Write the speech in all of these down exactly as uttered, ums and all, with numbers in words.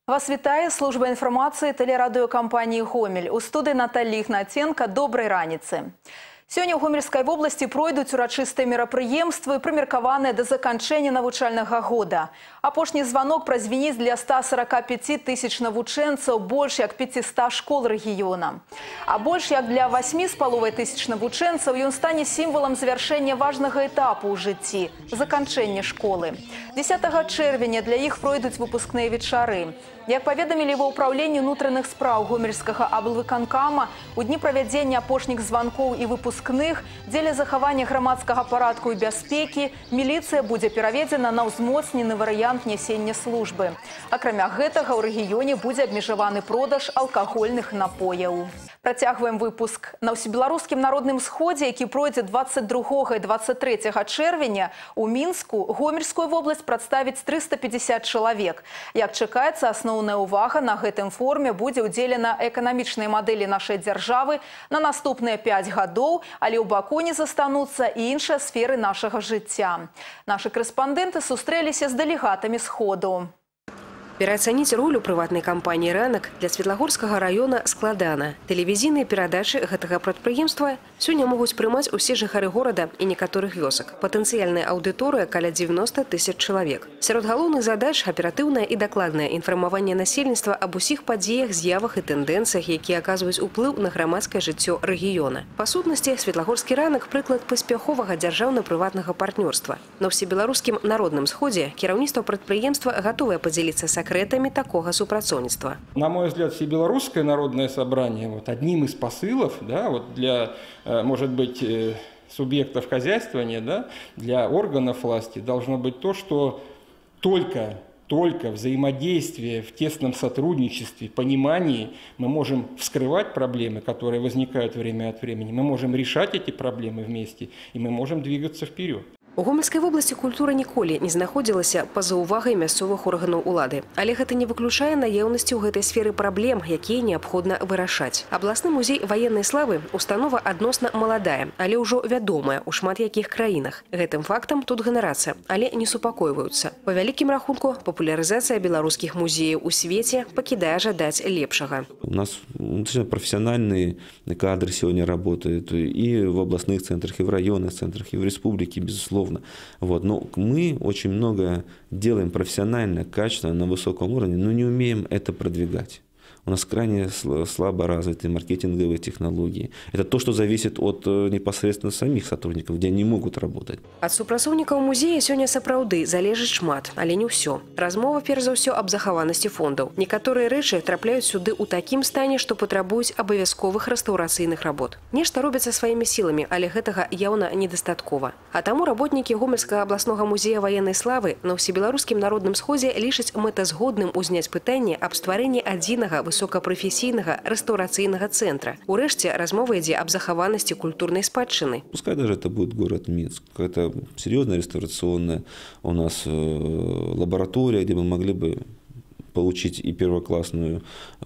Вас вітае служба інфармацыі тэлерадыёкампаніі «Гомель». У студыі Наталья Ігнаценка. Добрай раніцы. Сёння ў Гомельскай вобласці пройдуць урачыстыя мерапрыемствы, прымеркаваныя да заканчэння навучальнага года. Апошні званок празвініць для ста сарака пяці тысяч навучэнцаў, больш як пяціста школ рэгіёна. А больш як для васьмі з паловай тысяч навучэнцаў ён стане сімвалам завяршэння важнага этапу ў жыцці – заканчэння школы. дзесятага чэрвеня для іх пройдуць выпускныя вечары. Як паведамілі ва ўпраўленні ўнутраных спраў Гомельскага аблвыканкама, у дні правядзення апошніх званкоў і выпускных дзеля захавання грамадскага парадку і бяспекі міліцыя будзе пераведзена на ўзмоцнены варыянт нясення службы. Акрамя гэтага ў рэгіёне будзе абмежаваны продаж алкагольных напояў. Працягваем выпуск. На ўсебеларускім народным сходзе, які пройдзе дваццаць другога і дваццаць трэцяга чэрвеня, у Мінску Гомельскую вобласць прадставіць трыста пятьдесят чалавек. Як чакаецца, асноўная ўвага на гэтым форуме будзе ўдзелена эканамічнай мадэлі нашай дзяржавы на наступныя пяць гадоў, але ў баку не застануцца і іншыя сферы нашага жыцця. Нашы корэспандэнты сустрэліся з дэлегатамі сходу. Пераацаніць ролю прыватнай кампаніі «Ранак» для Светлагорскага района складана. Тэлевізійныя перадачы гэтага прадпрыемства сёння могуць прымаць усе жыхары горада і некаторых вёсак. Патэнцыяльная аўдыторыя каля дзевяноста тысяч чалавек. Сярод галоўных задач аператыўнае і дакладнае інфармаванне насельніцтва аб усіх падзеях, з'явах і тэндэнцыях, якія аказваюць уплыў на грамадскае жыццё рэгіёна. Па сутнасці, Светлагорскі ранак – прыклад паспяховага дзяржаўна-прыватнага партнёрства. На ўсебеларускім народным сходзе кіраўніцтва прадпрыемства гатовае падзяліцца секретами такого супрацоўніцтва. На мой взгляд, Всебелорусское народное собрание вот одним из посылов, да, вот для, может быть, субъектов хозяйствования, да, для органов власти должно быть то, что только, только взаимодействие в тесном сотрудничестве, понимании мы можем вскрывать проблемы, которые возникают время от времени, мы можем решать эти проблемы вместе, и мы можем двигаться вперед. У Гомельскай вобласці культура ніколі не знаходзілася па-за увагай мясцовых органаў улады. Але гэта не выключае наяўнасці ў гэтай сферы праблем, якія неабходна вырашаць. Абласны музей ваеннай славы – установа адносна маладая, але ўжо вядомая ў шмат якіх краінах. Гэтым фактам тут ганарацца, але не супакойваюцца. Па вялікім рахунку, папулярызацыя беларускіх музеяў у свеце пакідае жадаць лепшага. У нас профессиональные кадры сегодня работают и в областных центрах, и в районных центрах, и в республике, безусловно. Вот. Но мы очень много делаем профессионально, качественно, на высоком уровне, но не умеем это продвигать. У нас крайне слабо развиты маркетинговые технологии. Это то, что зависит от непосредственно самих сотрудников, где они могут работать. Ад супрацоўнікаў музея сёння сапраўды залежыць шмат, але не ўсё. Размова, перш за ўсё, аб захаванасці фондаў. Некаторыя рэчы трапляюць сюды ў такім стане, што патрабуюць абавязковых рэстаўрацыйных работ. Нешта робіцца сваімі сіламі, але гэтага яўна недастаткова. А таму работнікі Гомельскага абласнога музея ваеннай славы на ўсебеларускім народным сходзе лічаць мэтазгодным узняць пытанне аб стварэнні адзінага высокапрафесійнага рэстаўрацыйнага цэнтра. Урэшце, размова ідзе аб захаванасці культурнай спадчыны. Пускай даже это будет город Минск. Это серьезная реставрационная у нас лаборатория, где мы могли бы получить и первоклассную,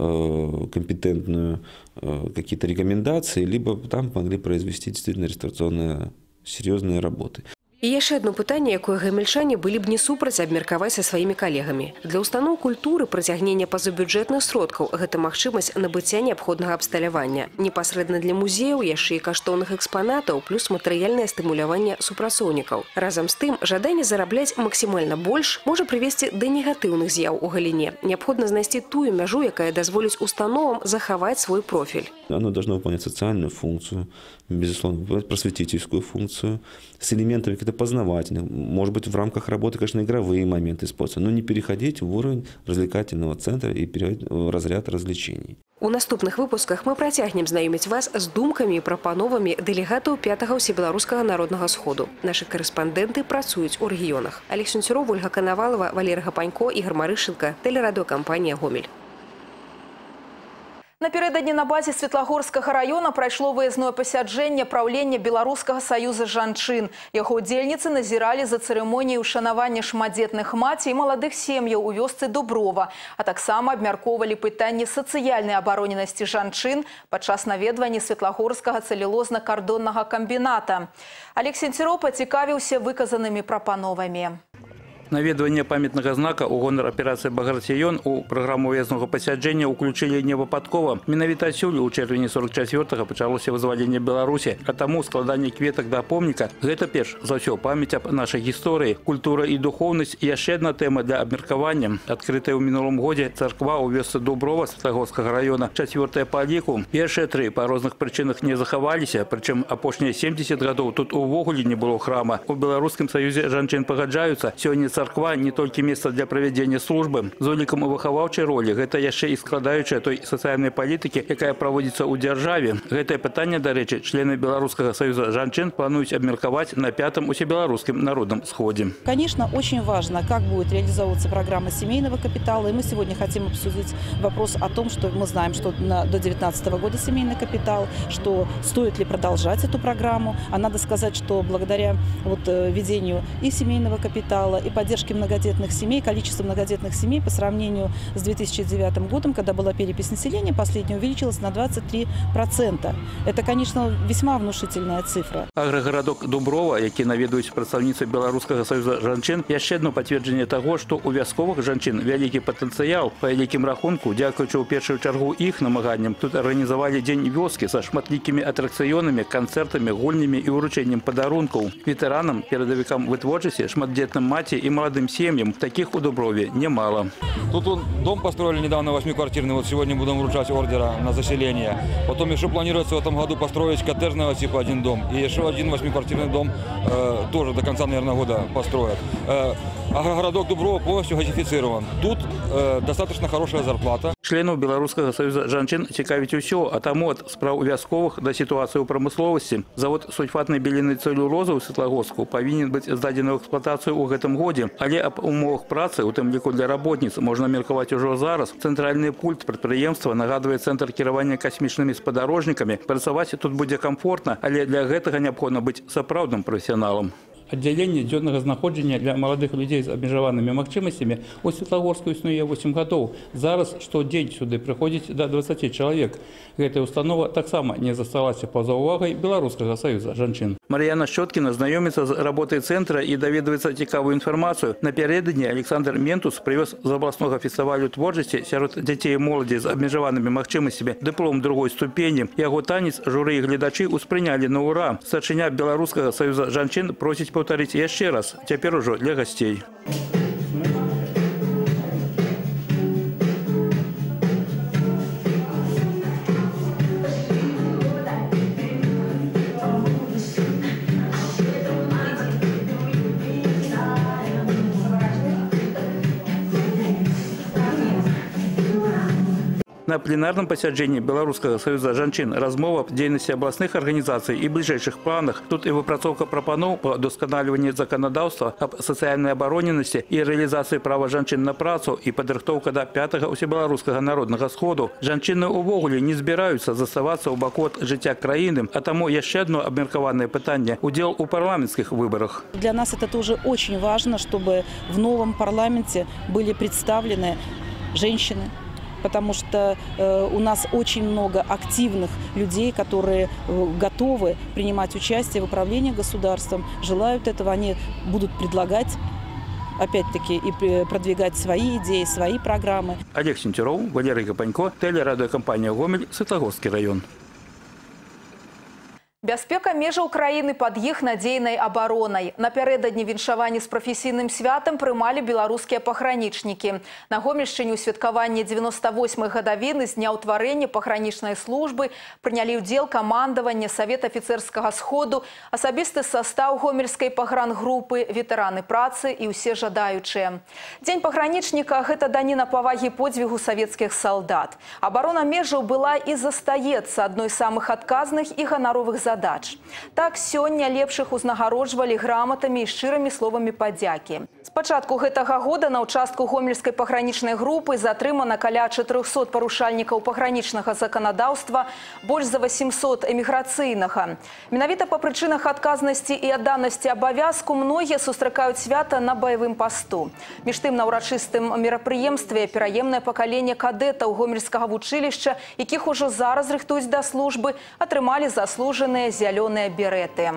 компетентную какие-то рекомендации, либо там могли произвести действительно реставрационные серьезные работы. І яшчэ одно пытанне, якое гамельчане былі б не супраць абмеркаваць са сваімі калегамі. Для устаноў культуры прыцягнення пазабюджэтных сродкаў – гэта магчымасць набыцця неабходнага абсталявання. Непасрэдна для музеяў яшчэ і каштоўных экспанатаў, плюс матэрыяльнае стымуляванне супрацоўнікаў. Разам з тым, жаданне зарабляць максімальна больш можа прывесці да негатыўных з'яў у галіне. Неабходна знайсці тую мяжу, якая дазволіць установам захаваць свой профіль. Оно должно выполнять социальную функцию, безусловно, просветительскую функцию, с элементами каких-то познавательных, может быть, в рамках работы, конечно, игровые моменты используются, но не переходить в уровень развлекательного центра и переходить в разряд развлечений. У наступных выпусках мы працягнем знаёміць вас з думкамі і прапановамі дэлегатаў пятага ўсебеларускага народнага сходу. Нашы корэспандэнты працуюць у рэгіёнах. Алег Сунцюров, Ольга Коновалова, Валерий Гапанько, Ігор Марышенко, тэлерадыёкампанія «Гомель». Напярэдадні на базе Светлагорскага района прайшло выязное пасяджэнне праўлення Беларускага саюза жанчын. Яго удзельніцы назіралі за цырымоніяй ушанавання шматдзетных маці і маладых сем'яў у вёсцы Дуброва, а таксама абмяркоўвалі пытанні сацыяльнай абароненасці жанчын падчас наведвання Светлагорскага цэлюлозна-кардоннага камбіната. Алег Сунцюров пацікавіўся выказанымі прапановамі. Наведванне памятнага знака у гонар аперацыі «Багратіён» у праграму уезднага пасяджэння ўключылі не выпадкова. Менавіта адсюль у чэрвені сорок чацвёртага пачалося вызваленне Беларусі, а таму складанне кветак да помніка – гэта перш за ўсё памяць аб нашай гісторыі. Культура і духоўнасць – яшчэ адна тэма для абмеркавання. Адкрытая ў мінулым годзе царква ў вёсцы Дуброва Светлагорскага района, чацвёртая па ліку. Першыя тры па розных прычынах не захаваліся, прычым апошнія семдзесят гадоў тут увогуле не было храма. У Беларускім саюзе жанчын пагаджаюцца, сёння царква не толькі месца для правядзення службы. З улікам выхаваўчай ролі гэта яшчэ і складаючая той сацыяльнай палітыкі, якая праводзіцца ў дзяржаве. Гэтае пытанне, дарэчы, члены Беларускага саюза жанчын плануюць абмеркаваць на пятом усебеларускім народном сходе. Конечно, очень важно, как будет реализовываться программа семейного капитала. И мы сегодня хотим обсудить вопрос о том, что мы знаем, что на, до две тысячи девятнадцатого года семейный капитал, что стоит ли продолжать эту программу. А надо сказать, что благодаря вот, введению и семейного капитала, и поддержке многодетных семей, количество многодетных семей по сравнению с две тысячи девятым годом, когда была перепись населения, последняя увеличилась на двадцать три процента. Это, конечно, весьма внушительная цифра. Аграгарадок Дуброва, які наведуюць прадстаўніцы Беларускага саюза жанчын, яшчэ одно пацверджанне таго, што у вясковых жанчын вялікі патэнцыял. Па вялікім рахунку, дзякуючы ў першую чаргу іх намаганням, тут арганізавалі дзень вёскі са шматлікімі атракцыёнамі, канцэртамі, гульнямі і ўручэннем падарункаў. Ветэранам, перадавікам вытворчасці, шматдзетным маці і маладым сем'ям такіх у Дуброве немало. Тут он, дом построили недавно восьмиквартирный, вот сегодня будем вручать ордера на заселение. Потом еще планируется в этом году построить коттеджного типа один дом. И еще один восьмиквартирный дом э, тоже до конца, наверное, года построят. Э, Агрогородок Дуброва полностью газифицирован. Тут э, достаточно хорошая зарплата. Членов Беларускага саюза жанчын цікавіць усё, а таму ад спраў вясковых да сітуацыі ў прамысловасці. Завод сульфатнай белены цэлюлозы ў Светлагорску павінен быць здадзены ў эксплуатацыю ў гэтым годзе. Але аб умовах працы, у тым ліку для работніц, можна меркаваць ужо зараз. Цэнтральны пульт прадпрыемства нагадвае цэнтр кіравання касмічнымі спадарожнікамі. Працаваць тут будзе комфортна, але для гэтага неабходна быць сапраўдным прафесіяналам. Аддзяленне дзённага знаходжання для маладых людзей з абмежаванымі магчымасцямі у Светлагорску існуе восемь гадоў. Зараз штодзень сюды прыходзіць да дваццаці чалавек. Гэтая установа таксама не засталася па-за ўвагай Беларускага саюза жанчын. Мар'яна Щоткіна знаёміцца з работай цэнтра і даведваецца цікавую інфармацыю. Напярэдадні Александр Ментус прывёз з абласнога фестывалю творчасці сярод дзяцей і моладзі з абмежаванымі магчымасцямі дыплом другой ступені. Яго танец журы і гледачы ўспрынялі на ўра. Старшыня Беларускага саюза жанчын просіць паўтарыць яшчэ раз, цяпер ужо для гасцей. На пленарном пасяджэнні Беларускага саюза жанчын размова аб дзейнасці абласных арганізацый і бліжэйшых планах. Тут і выпрацоўка прапаноў па удасканаліванні заканадаўства аб сацыяльнай абароненасці і рэалізацыі права жанчын на працу і падрыхтоўка да пятага усебеларускага народнага сходу. Жанчыны ўвогуле не збіраюцца заставацца ў баку ад жыцця краіны, а таму яшчэ одно абмеркаванае пытанне – удзел у парламенцкіх выбарах. Для нас это тоже очень важно, чтобы в новом парламенте были представлены женщины. Потому что э, у нас очень много активных людей, которые э, готовы принимать участие в управлении государством, желают этого, они будут предлагать, опять-таки, и продвигать свои идеи, свои программы. Олег Сентеров, Валерий Гапанько, телерадиокомпания «Гомель», Светлагорский район. Бяспека межаў краіны пад іх надзейнай абаронай. Напярэдадні віншаванні з прафесійным святам прымалі беларускія пагранічнікі. На Гомельшчыне ў святкаванні дзевяноста восьмай гадавіны з дня ўтварэння пагранічнай службы прынялі ўдзел камандаванне Савет афіцэрскага сходу, асабісты састаў гомельскай пагрангрупы, ветэраны працы і ўсе жадаючыя. Дзень пагранічніка – гэта даніна павагі подзвігу савецкіх салдат. Абарона межаў была і застаецца адной з самых адказных і ганаровых задач. Задач. Так, сёння лепшых узнагароджвалі граматамі і шчырымі словамі падзякі. З пачатку гэтага года на ўчастку гомельскай пагранічнай групы затрымана каля чатырохсот парушальнікаў пагранічнага заканадаўства, больш за восемьсот эміграцыйнага. Менавіта па прычынах адказнасці і адданасці абавязку многія сустракаюць свята на баявым пасту. Між тым, на ўрачыстым мерапрыемстве пераемнае пакаленне кадэтаў гомельскага вучылішча, якіх ужо зараз рыхтуюць да службы, атрымалі заслужаныя зялёныя береты.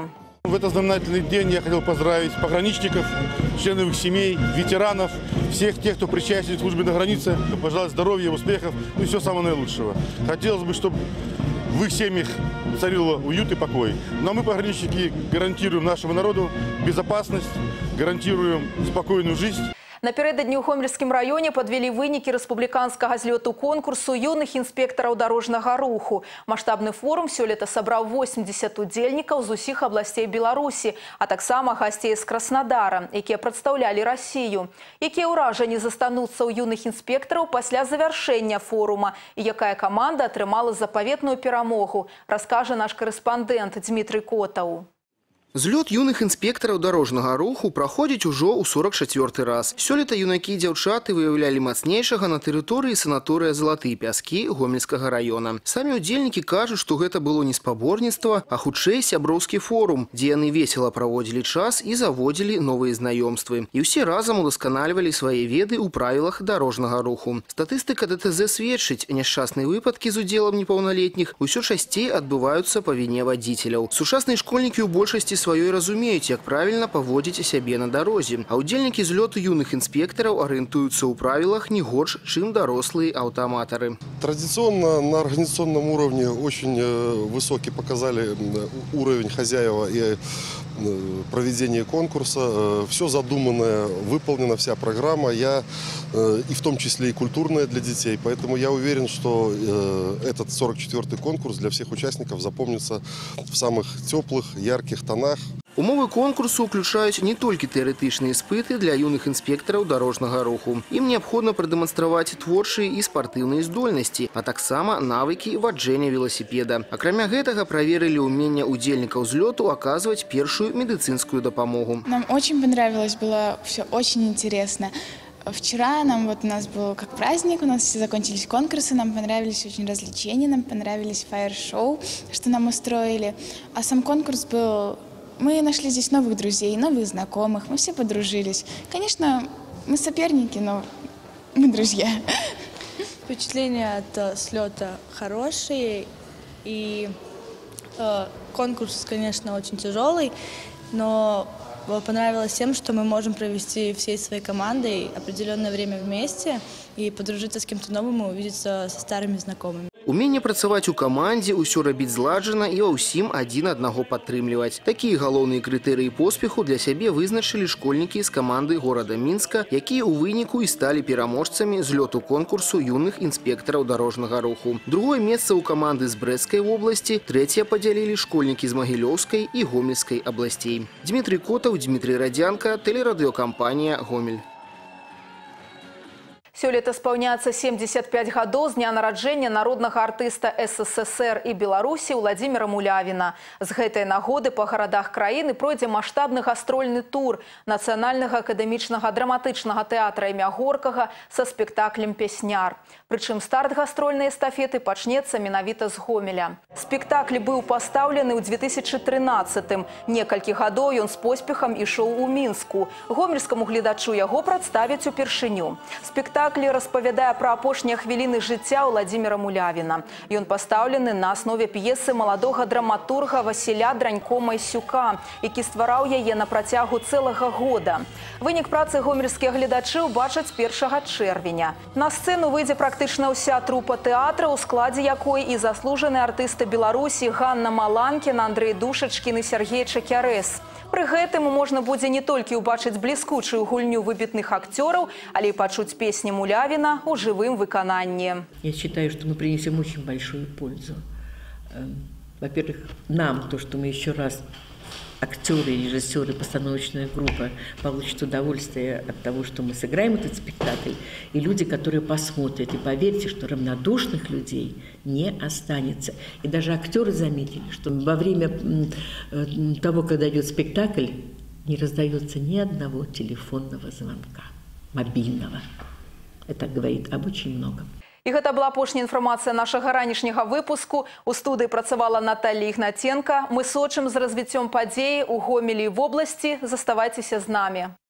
В этот знаменательный день я хотел поздравить пограничников, членов их семей, ветеранов, всех тех, кто причастен к службе на границе. Пожелать здоровья, успехов, ну и всего самого наилучшего. Хотелось бы, чтобы в их семьях царило уют и покой. Но мы, пограничники, гарантируем нашему народу безопасность, гарантируем спокойную жизнь. Напередадні ў Гомельскім раёне подвели вынікі рэспубліканскага злёту конкурсу юных інспектараў дарожнага руху. Маштабны форум сёлета сабраў восемьдесят удзельнікаў з усіх абласцей Беларусі, а таксама гасцей з Краснадара, якія прадстаўлялі Расію. Якія ўражанні застануцца ў юных інспектараў пасля завяршэння форума і якая каманда атрымала запаветную перамогу, раскажа наш корэспандэнт Дмітрый Котаў. Злёт юных інспектараў дарожнага руху праходзіць ужо ў сорок чацвёрты раз. Сёлета юнакі і дзяўчаты выяўлялі мацнейшага на тэрыторыі санаторыя «Залатыя пяскі» Гомельскага раёна. Самі ўдзельнікі кажуць, што гэта было не спаборніцтва, а хутчэй сяброўскі форум, дзе яны весела праводзілі час і заводзілі новыя знаёмствы. І ўсе разам удасканальвалі свае веды ў правілах дарожнага руху. Статыстыка дэ тэ зэ сведчыць, няшчасныя выпадкі з удзелам непаўналетніх усё часцей адбываюцца па віне вадзіцеляў. Сучасныя школьнікі ў большасці сваёй разумеюць, як правільна паводзіць сябе на дарозе. А ўдзельнікі злёту юных інспектараў арыентуюцца ў правілах не горш, чым дарослыя аўтаматары. Традиционно на организационном уровне очень высокий показали уровень хозяева и проведение конкурса. Все задуманное выполнено, вся программа, я, и в том числе и культурная для детей. Поэтому я уверен, что этот сорок четвёртый конкурс для всех участников запомнится в самых теплых, ярких тонах. Умовы конкурсу ўключаюць не толькі тэарэтычныя іспыты для юных інспектараў дарожнага руху. Ім неабходна прадэманстраваць творчыя і спартыўныя здольнасці, а таксама навыкі ваджэння веласіпеда. Акрамя гэтага праверылі ўменне удзельнікаў злёту аказваць першую медыцынскую дапамогу. Нам очень понравилось, было все очень интересно. Вчера нам вот у нас был как праздник, у нас все закончились конкурсы, нам понравились очень развлечения, нам понравились фаер-шоу, что нам устроили. А сам конкурс был... Мы нашли здесь новых друзей, новых знакомых, мы все подружились. Конечно, мы соперники, но мы друзья. Впечатления от слета хорошие, и э, конкурс, конечно, очень тяжелый, но понравилось тем, что мы можем провести всей своей командой определенное время вместе и подружиться с кем-то новым и увидеться со старыми знакомыми. Уменне працаваць у камандзе, усё рабіць зладжана і ва ўсім адзін аднаго падтрымліваць. Такія галоўныя крытэрыі поспеху для сябе вызначылі школьнікі з каманды горада Мінска, якія ў выніку і сталі пераможцамі злёту конкурсу юных інспектараў дарожнага руху. Другое месца ў каманды з Брэсцкай вобласці, трэцяе падзялілі школьнікі з Магілёўскай і Гомельскай абласцей. Дмітрый Котаў, Дмітрий Радзянка, тэлерадыёкампанія «Гомель». Сёлета спаўняцца семьдесят пять гадоў з дня нараджэння народнага артыста эс эс эс эр і Беларусі Владзіміра Мулявіна. З гэтай нагоды па гарадах краіны пройдзе маштабны гастрольны тур Нацыянальнага акадэмічнага драматычнага тэатра імя Горкага са спектаклем «Песняр». Прычым старт гастрольнай эстафеты пачнецца менавіта з Гомеля. Спектакль быў пастаўлены ў две тысячы трынаццатым. Некалькі гадоў ён з поспехам ішоў у Мінску. Гомельскаму гледачу яго прадставяць упершыню. Спектакль Спектакль распавядае пра апошнія хвіліны жыцця Владзіміра Мулявіна. Ён пастаўлены на аснове п'есы маладога драматурга Васіля Дранько-Майсюка, які ствараў яе на працягу цэлага года. Вынік працы гомельскія гледачы ўбачаць першага чэрвеня. На сцэну выйдзе практычна ўся трупа тэатра, у складзе якой і заслужаныя артысты Беларусі Ганна Маланкіна, Андрэй Душачкін і Сергей Чакярэс. Пры гэтым можна будзе не толькі ўбачыць бліскучую гульню выбітных акцёраў, але і пачуць песні Мулявіна ў жывым выкананні. Я считаю, что мы принесем очень большую пользу. Во-первых, нам, то, что мы еще раз, актеры, режиссеры, постановочная группа, получат удовольствие от того, что мы сыграем этот спектакль, и люди, которые посмотрят. И поверьте, что равнодушных людей не останется. И даже актеры заметили, что во время того, когда идет спектакль, не раздается ни одного телефонного звонка, мобильного. Это говорит об очень многом. І гэта была апошняя інфармацыя нашага ранішняга выпуску. У студыі працавала Наталья Ігнаценка. Мы сочым з развіццём падзеі ў Гомелі і вобласці. Заставайцеся з намі.